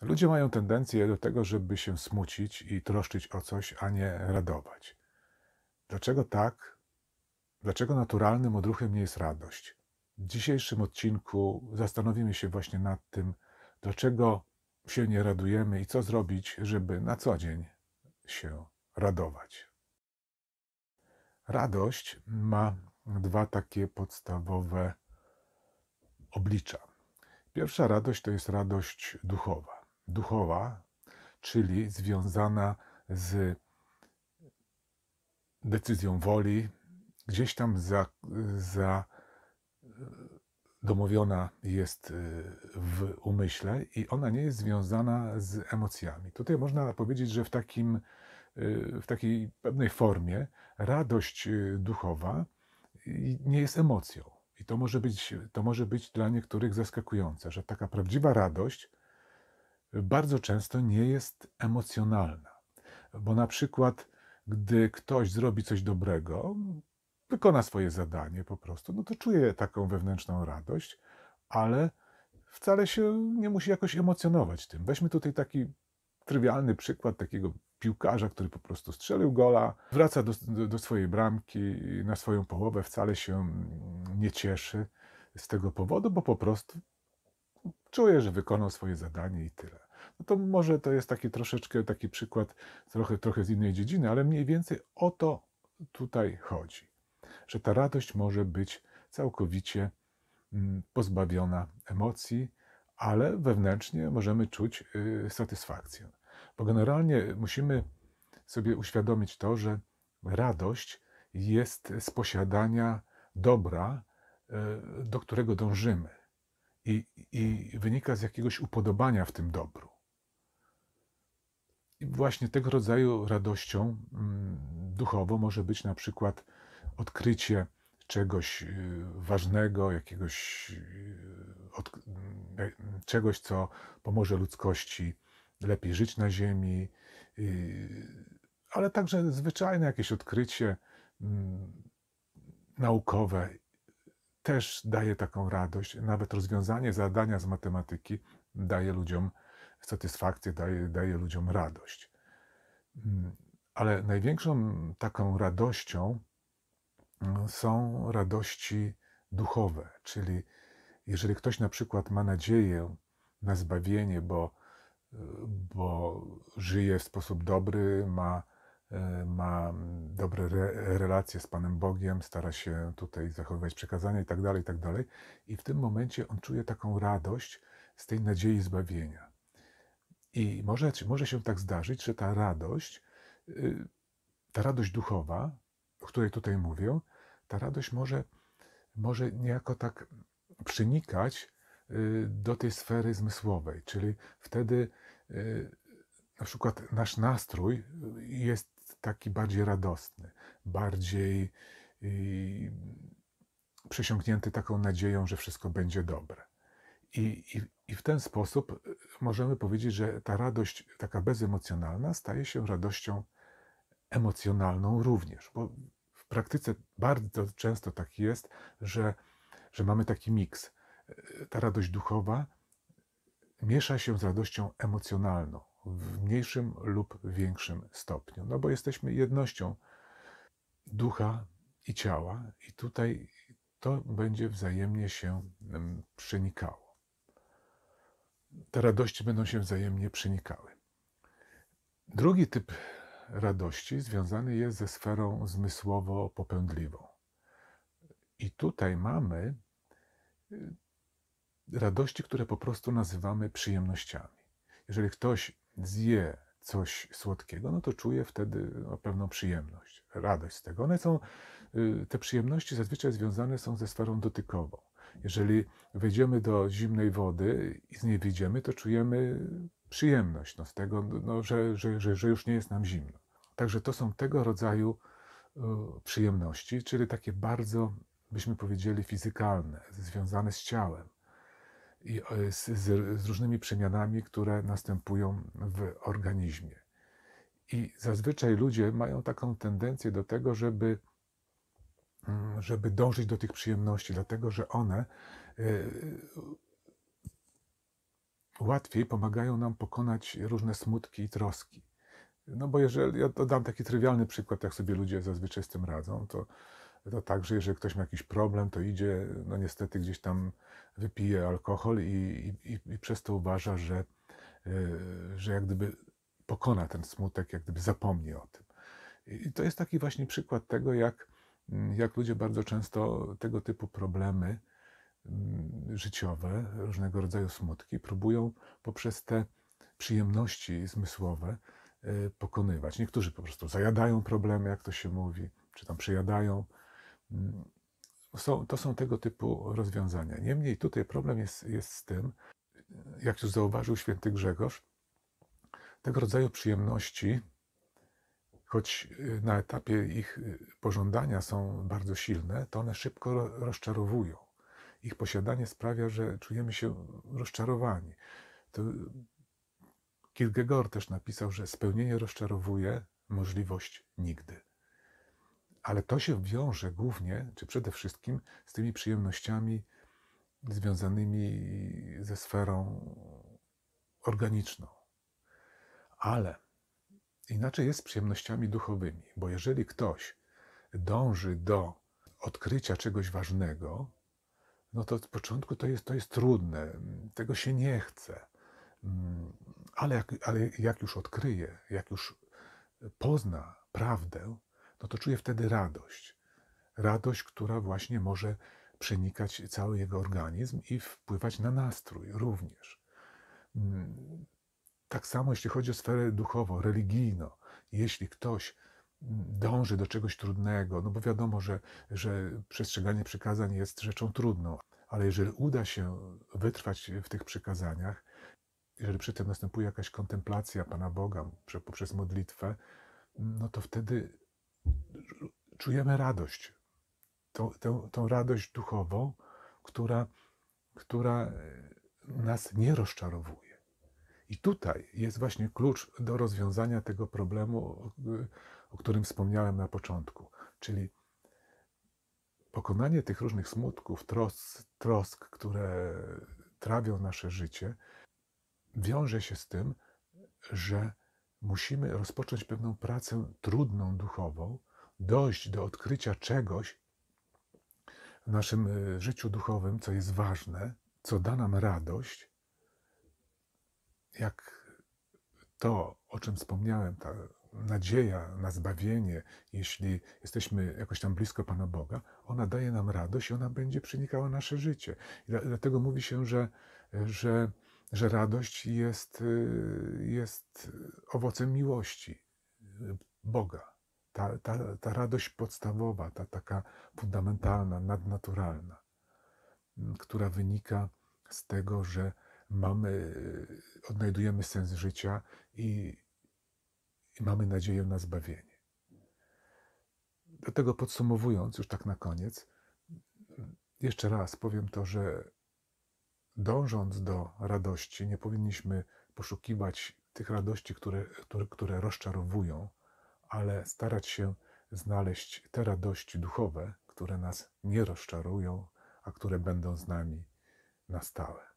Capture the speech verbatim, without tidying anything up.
Ludzie mają tendencję do tego, żeby się smucić i troszczyć o coś, a nie radować. Dlaczego tak? Dlaczego naturalnym odruchem nie jest radość? W dzisiejszym odcinku zastanowimy się właśnie nad tym, dlaczego się nie radujemy i co zrobić, żeby na co dzień się radować. Radość ma dwa takie podstawowe oblicza. Pierwsza radość to jest radość duchowa. Duchowa, czyli związana z decyzją woli, gdzieś tam za, za domowiona jest w umyśle i ona nie jest związana z emocjami. Tutaj można powiedzieć, że w, takim, w takiej pewnej formie radość duchowa nie jest emocją. I to może być, to może być dla niektórych zaskakujące, że taka prawdziwa radość bardzo często nie jest emocjonalna. Bo na przykład, gdy ktoś zrobi coś dobrego, wykona swoje zadanie po prostu, no to czuje taką wewnętrzną radość, ale wcale się nie musi jakoś emocjonować tym. Weźmy tutaj taki trywialny przykład takiego piłkarza, który po prostu strzelił gola, wraca do, do, do swojej bramki na swoją połowę, wcale się nie cieszy z tego powodu, bo po prostu czuje, że wykonał swoje zadanie i tyle. No to może to jest taki troszeczkę taki przykład trochę, trochę z innej dziedziny, ale mniej więcej o to tutaj chodzi. Że ta radość może być całkowicie pozbawiona emocji, ale wewnętrznie możemy czuć satysfakcję. Bo generalnie musimy sobie uświadomić to, że radość jest z posiadania dobra, do którego dążymy i, i wynika z jakiegoś upodobania w tym dobru. I właśnie tego rodzaju radością duchową może być na przykład odkrycie czegoś ważnego, jakiegoś od, czegoś, co pomoże ludzkości lepiej żyć na ziemi, ale także zwyczajne jakieś odkrycie naukowe też daje taką radość. Nawet rozwiązanie zadania z matematyki daje ludziom satysfakcję, daje, daje ludziom radość. Ale największą taką radością są radości duchowe, czyli jeżeli ktoś na przykład ma nadzieję na zbawienie, bo, bo żyje w sposób dobry, ma, ma dobre re, relacje z Panem Bogiem, stara się tutaj zachowywać przekazania i tak dalej, i tak dalej, i w tym momencie on czuje taką radość z tej nadziei zbawienia. I może, może się tak zdarzyć, że ta radość, ta radość duchowa, o której tutaj mówię, ta radość może, może niejako tak przenikać do tej sfery zmysłowej, czyli wtedy na przykład nasz nastrój jest taki bardziej radosny, bardziej przesiąknięty taką nadzieją, że wszystko będzie dobre. I, i, I w ten sposób możemy powiedzieć, że ta radość taka bezemocjonalna staje się radością emocjonalną również, bo w praktyce bardzo często tak jest, że, że mamy taki miks. Ta radość duchowa miesza się z radością emocjonalną w mniejszym lub większym stopniu, no bo jesteśmy jednością ducha i ciała i tutaj to będzie wzajemnie się przenikało. Te radości będą się wzajemnie przenikały. Drugi typ radości związany jest ze sferą zmysłowo-popędliwą. I tutaj mamy radości, które po prostu nazywamy przyjemnościami. Jeżeli ktoś zje coś słodkiego, no to czuje wtedy no, pewną przyjemność, radość z tego. One są, te przyjemności zazwyczaj związane są ze sferą dotykową. Jeżeli wejdziemy do zimnej wody i z niej wyjdziemy, to czujemy przyjemność no, z tego, no, że, że, że, że już nie jest nam zimno. Także to są tego rodzaju przyjemności, czyli takie bardzo, byśmy powiedzieli, fizykalne, związane z ciałem i z, z, z różnymi przemianami, które następują w organizmie. I zazwyczaj ludzie mają taką tendencję do tego, żeby, żeby dążyć do tych przyjemności, dlatego że one łatwiej pomagają nam pokonać różne smutki i troski. No bo jeżeli, ja dam taki trywialny przykład, jak sobie ludzie zazwyczaj z tym radzą, to, to tak, że jeżeli ktoś ma jakiś problem, to idzie, no niestety gdzieś tam wypije alkohol i, i, i, i przez to uważa, że, yy, że jak gdyby pokona ten smutek, jak gdyby zapomni o tym. I to jest taki właśnie przykład tego, jak, jak ludzie bardzo często tego typu problemy życiowe, różnego rodzaju smutki próbują poprzez te przyjemności zmysłowe pokonywać. Niektórzy po prostu zajadają problemy, jak to się mówi, czy tam przejadają. Są, to są tego typu rozwiązania. Niemniej tutaj problem jest, jest z tym, jak już zauważył święty Grzegorz, tego rodzaju przyjemności, choć na etapie ich pożądania są bardzo silne, to one szybko rozczarowują. Ich posiadanie sprawia, że czujemy się rozczarowani. To Kierkegaard też napisał, że spełnienie rozczarowuje, możliwość nigdy. Ale to się wiąże głównie, czy przede wszystkim z tymi przyjemnościami związanymi ze sferą organiczną. Ale inaczej jest z przyjemnościami duchowymi, bo jeżeli ktoś dąży do odkrycia czegoś ważnego, no to od początku to jest, to jest trudne, tego się nie chce. Ale jak, ale jak już odkryje, jak już pozna prawdę, no to czuje wtedy radość. Radość, która właśnie może przenikać cały jego organizm i wpływać na nastrój również. Tak samo jeśli chodzi o sferę duchową, religijną. Jeśli ktoś dąży do czegoś trudnego, no bo wiadomo, że, że przestrzeganie przykazań jest rzeczą trudną, ale jeżeli uda się wytrwać w tych przykazaniach, jeżeli przy tym następuje jakaś kontemplacja Pana Boga poprzez modlitwę, no to wtedy czujemy radość. Tą, tą, tą radość duchową, która, która nas nie rozczarowuje. I tutaj jest właśnie klucz do rozwiązania tego problemu, o którym wspomniałem na początku. Czyli pokonanie tych różnych smutków, trosk, trosk, które trawią nasze życie, wiąże się z tym, że musimy rozpocząć pewną pracę trudną duchową, dojść do odkrycia czegoś w naszym życiu duchowym, co jest ważne, co da nam radość, jak to, o czym wspomniałem, ta nadzieja na zbawienie, jeśli jesteśmy jakoś tam blisko Pana Boga, ona daje nam radość i ona będzie przenikała nasze życie. I dlatego mówi się, że, że, że radość jest, jest owocem miłości Boga. Ta, ta, ta radość podstawowa, ta taka fundamentalna, nadnaturalna, która wynika z tego, że mamy, odnajdujemy sens życia i, i mamy nadzieję na zbawienie. Dlatego podsumowując, już tak na koniec, jeszcze raz powiem to, że dążąc do radości, nie powinniśmy poszukiwać tych radości, które, które, które rozczarowują, ale starać się znaleźć te radości duchowe, które nas nie rozczarują, a które będą z nami na stałe.